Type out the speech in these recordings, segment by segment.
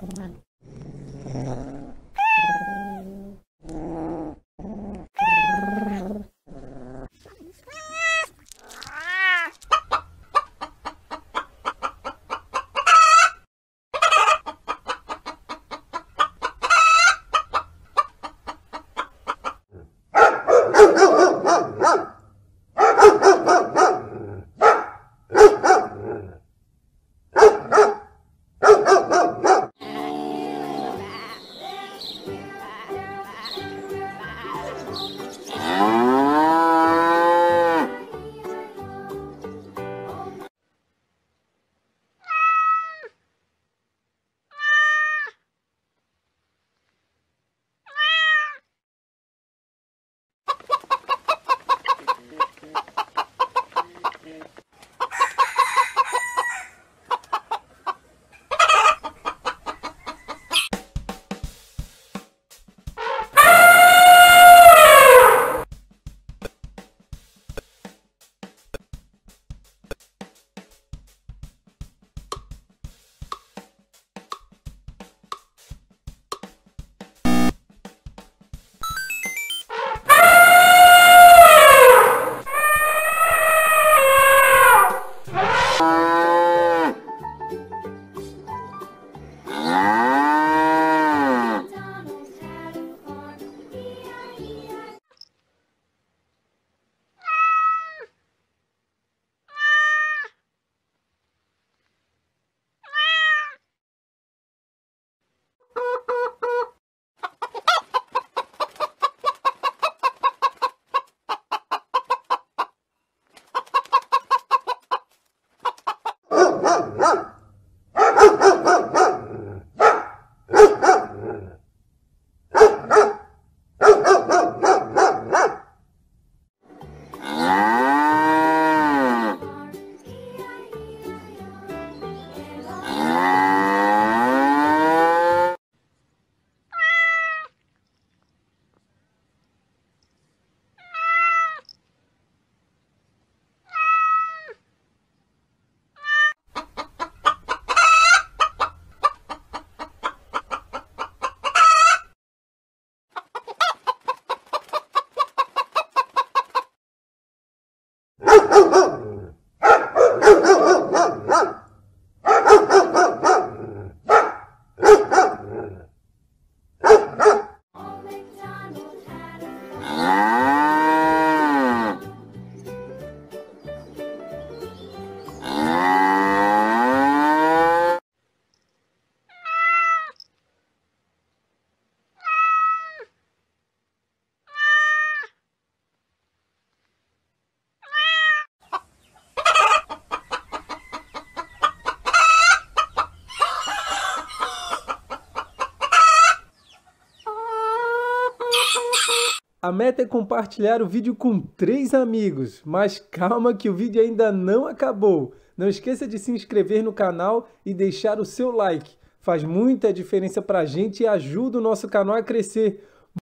A meta é compartilhar o vídeo com 3 amigos, mas calma que o vídeo ainda não acabou. Não esqueça de se inscrever no canal e deixar o seu like. Faz muita diferença pra gente e ajuda o nosso canal a crescer.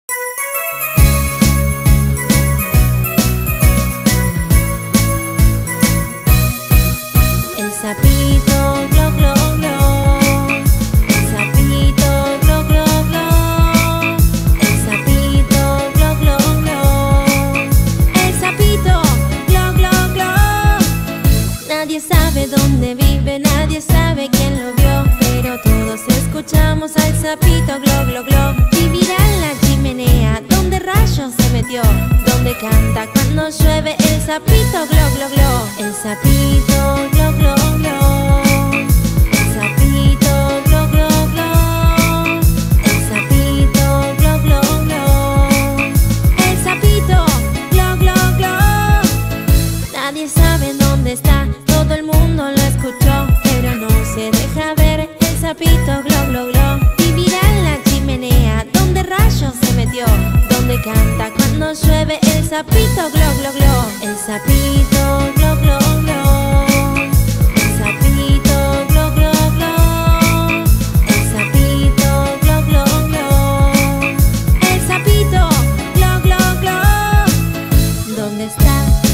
El sapito, glo, glo, glo. El sapito, glo, glo, glo. El sapito, glo, glo, glo. El sapito, glo, glo, glo. Nadie sabe dónde vive, nadie sabe quién lo vio, pero todos escuchamos al sapito, glo, glo, glo. Vivirá en la chimenea, donde rayos se metió, donde canta cuando llueve el sapito, glo, glo, glo. El sapito, glo, glo, glo. El sapito, glo, glo, glo. El sapito, glo, glo, glo. El sapito, glo, glo, glo. Nadie sabe dónde está, todo el mundo lo escuchó, pero no se deja ver. El sapito, glo, glo, glo. Vivirá en la chimenea, donde rayos se metió, donde canta cuando llueve el sapito, glo, glo, glo. El sapito, glo, glo, glo. El sapito, glo, glo, glo. El sapito, glo, glo, glo. El sapito, glo, glo, glo. ¿Dónde está?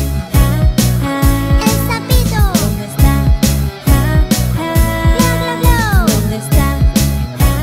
El sapito. ¿Dónde está? Glo, glo, glo. ¿Dónde está? El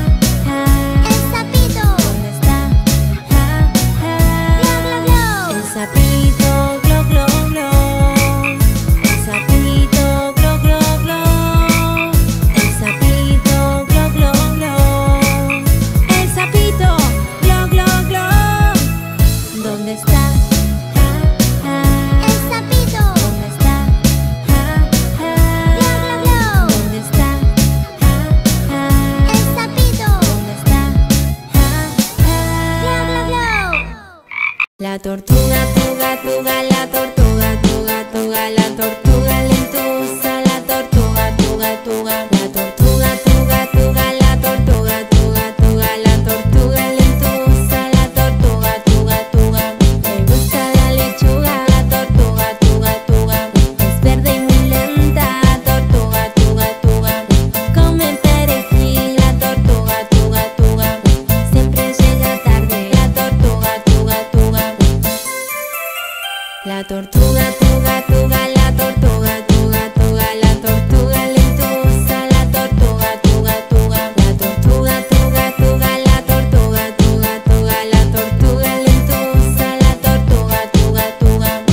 La tortuga, tuga, tuga, la tortuga, tuga, tuga, la tortuga lentuza, la tortuga, tuga, tuga, la tortuga, tuga, tuga, la tortuga, tuga, tuga, la tortuga lentuza, la tortuga, tuga, tuga. Le gusta la lechuga, la tortuga, tuga, tuga. Es verde y muy lenta, tortuga, tuga, tuga. Come perejil, la tortuga, tuga, tuga. Siempre llega tarde, la tortuga, tuga, tuga. La tortuga, tuga, tuga, la tortuga, tuga, tuga, la tortuga lentuza, la tortuga, tuga, tuga, la tortuga, tuga, tuga, la tortuga, tuga, tuga, la tortuga lentuza, la tortuga, tuga, tuga.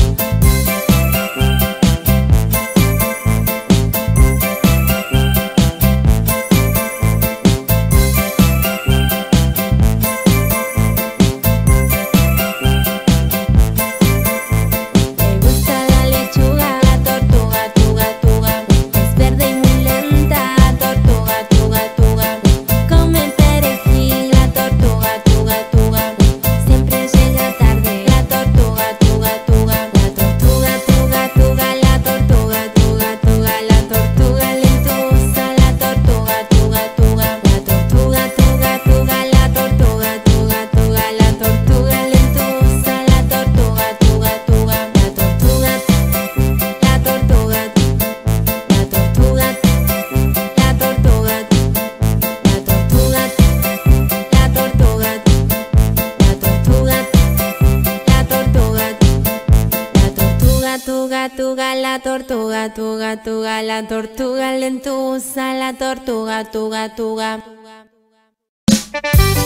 Le gusta la lechuga, la tortuga, tuga, tuga. Es verde y muy lenta, tortuga, tuga, tuga. Come perejil, la tortuga, tuga, tuga. Siempre llega tarde, la tortuga, tuga, tuga. La tortuga, tuga, tuga, la tortuga, tuga, tuga. La tortuga lentuza, la tortuga, tuga, tuga. La tortuga, tuga, tuga, la tortuga, tuga, tuga. La tortuga lentuza, la tortuga, tuga, tuga. La tortuga, la tortuga, la tortuga, la tortuga, la tortuga, la tortuga, la tortuga, la tortuga, la tortuga, tuga, tuga, la tortuga, tuga, tuga, la tortuga lentuza, la tortuga, tuga, tuga.